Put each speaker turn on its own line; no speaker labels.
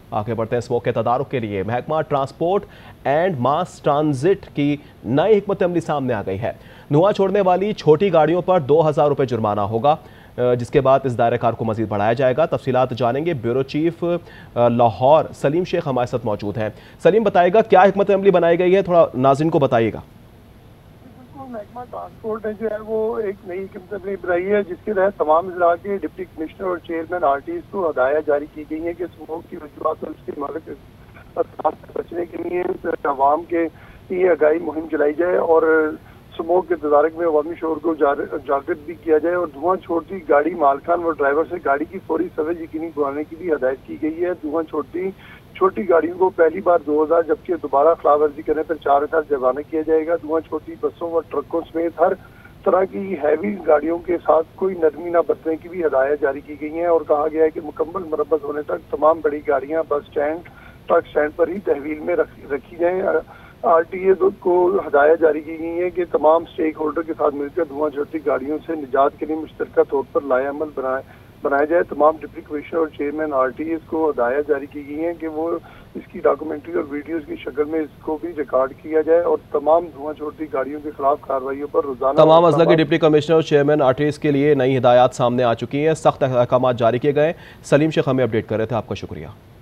आगे बढ़ते हैं स्मोक के तदारुक के लिए महकमा ट्रांसपोर्ट एंड मास ट्रांजिट की नई हिकमत अमली सामने आ गई है। धुआं छोड़ने वाली छोटी गाड़ियों पर 2000 रुपये जुर्माना होगा, जिसके बाद इस दायरे कार को मजीद बढ़ाया जाएगा। तफसीलात जानेंगे। ब्यूरो चीफ लाहौर सलीम शेख हमारे साथ मौजूद हैं। सलीम, बताएगा क्या हिकमत अमली बनाई गई है, थोड़ा नाज़रीन को बताइएगा।
महकमा ट्रांसपोर्ट ने जो है वो एक नई हिकमत अमली बनाई है, जिसके तहत तमाम जिला के डिप्टी कमिश्नर और चेयरमैन आरटीज को हदायत जारी की गई है कि स्मोक की वजूहत और उसके मालिक से बचने के लिए आवाम के लिए आगाही मुहिम चलाई जाए और स्मोक के तदारक में अवामी शोर को जागृत भी किया जाए और धुआं छोड़ती गाड़ी मालकान व ड्राइवर से गाड़ी की फौरी सर्विस यकीनी बनाने की भी हदायत की गई है। धुआं छोड़ती छोटी गाड़ियों को पहली बार 2000 जबकि दोबारा खिलाफवर्जी करने पर 4000 जुर्माना किया जाएगा। धुआं छोड़ती बसों व ट्रकों समेत हर तरह की हैवी गाड़ियों के साथ कोई नरमी न बरतने की भी हदायत जारी की गई है और कहा गया है कि मुकम्मल मरम्मत होने तक तमाम बड़ी गाड़ियां बस स्टैंड ट्रक स्टैंड पर ही तहवील में रखी जाए। आरटीए को हदायत जारी की गई है कि तमाम स्टेक होल्डर के साथ मिलकर धुआं छोड़ती गाड़ियों से निजात के लिए मुश्तरका तौर पर लाएअमल बनाया जाए। तमाम डिप्टी कमिश्नर और चेयरमैन आरटीए को हदायत जारी की गई है कि वो इसकी डॉक्यूमेंट्री और वीडियोस की शक्ल में इसको भी रिकॉर्ड किया जाए और तमाम धुआं छोड़ती गाड़ियों के खिलाफ कार्रवाइयों पर रोजाना
तमाम अजला के डिप्टी कमिश्नर और चेयरमैन आरटीए के लिए नई हिदायत सामने आ चुकी हैं, सख्त अहकाम जारी किए गए। सलीम शेख हमें अपडेट कर रहे थे, आपका शुक्रिया।